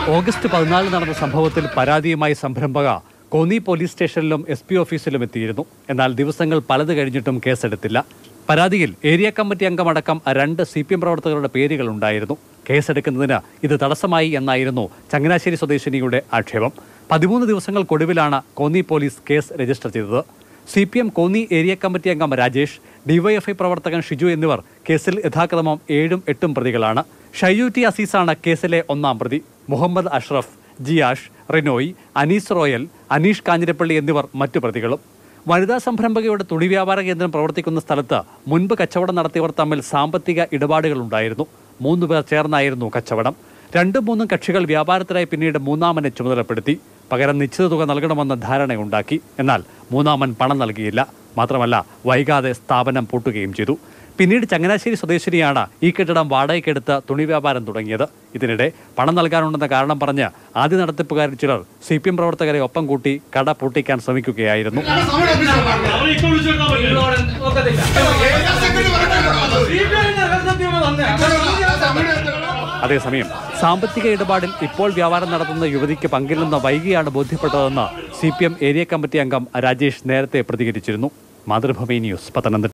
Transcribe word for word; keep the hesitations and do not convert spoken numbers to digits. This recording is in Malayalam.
ഓഗസ്റ്റ് പതിനാലിന് നടന്ന സംഭവത്തിൽ പരാതിയുമായി സംരംഭക കോന്നി പോലീസ് സ്റ്റേഷനിലും എസ് പി ഓഫീസിലും എത്തിയിരുന്നു. എന്നാൽ ദിവസങ്ങൾ പലത് കഴിഞ്ഞിട്ടും കേസെടുത്തില്ല. പരാതിയിൽ ഏരിയ കമ്മിറ്റി അംഗമടക്കം രണ്ട് സി പി എം പ്രവർത്തകരുടെ പേരുകളുണ്ടായിരുന്നു. കേസെടുക്കുന്നതിന് ഇത് തടസ്സമായി എന്നായിരുന്നു ചങ്ങനാശ്ശേരി സ്വദേശിനിയുടെ ആക്ഷേപം. പതിമൂന്ന് ദിവസങ്ങൾക്കൊടുവിലാണ് കോന്നി പോലീസ് കേസ് രജിസ്റ്റർ ചെയ്തത്. C P M Konni area committee അംഗം രാജേഷ്, ഡിവൈഎഫ്ഐ പ്രവർത്തകൻ ഷിജു എന്നിവർ കേസിൽ യഥാക്രമം ഏഴും എട്ടും പ്രതികളാണ്. ഷൈയു ടി അസീസാണ് കേസിലെ ഒന്നാം പ്രതി. മുഹമ്മദ് അഷ്റഫ്, ജിയാഷ്, റിനോയ്, അനീസ് റോയൽ, അനീഷ് കാഞ്ഞിരപ്പള്ളി എന്നിവർ മറ്റു പ്രതികളും. വനിതാ സംരംഭകയുടെ തുണി വ്യാപാര കേന്ദ്രം പ്രവർത്തിക്കുന്ന സ്ഥലത്ത് മുൻപ് കച്ചവടം നടത്തിയവർ തമ്മിൽ സാമ്പത്തിക ഇടപാടുകളുണ്ടായിരുന്നു. മൂന്നു പേർ ചേർന്നായിരുന്നു കച്ചവടം. രണ്ടും മൂന്നും കക്ഷികൾ വ്യാപാരത്തിനായി പിന്നീട് മൂന്നാമനെ ചുമതലപ്പെടുത്തി. പകരം നിശ്ചിത തുക നൽകണമെന്ന ധാരണയുണ്ടാക്കി. എന്നാൽ മൂന്നാമൻ പണം നൽകിയില്ല. മാത്രമല്ല, വൈകാതെ സ്ഥാപനം പൂട്ടുകയും ചെയ്തു. പിന്നീട് ചങ്ങനാശ്ശേരി സ്വദേശിനിയാണ് ഈ കെട്ടിടം വാടകയ്ക്കെടുത്ത് തുണി വ്യാപാരം തുടങ്ങിയത്. ഇതിനിടെ പണം നൽകാനുണ്ടെന്ന കാരണം പറഞ്ഞ് ആദ്യ നടത്തിപ്പുകാരിൽ ചിലർ സി പി എം പ്രവർത്തകരെ ഒപ്പം കൂട്ടി കട പൂട്ടിക്കാൻ ശ്രമിക്കുകയായിരുന്നു. അതേസമയം സാമ്പത്തിക ഇടപാടിൽ ഇപ്പോൾ വ്യാപാരം നടത്തുന്ന യുവതിക്ക് പങ്കില്ലെന്ന് വൈകിയാണ് ബോധ്യപ്പെട്ടതെന്ന് C P M area committee അംഗം രാജേഷ് നേരത്തെ പ്രതികരിച്ചിരുന്നു. മാതൃഭൂമി ന്യൂസ്, പത്തനംതിട്ട.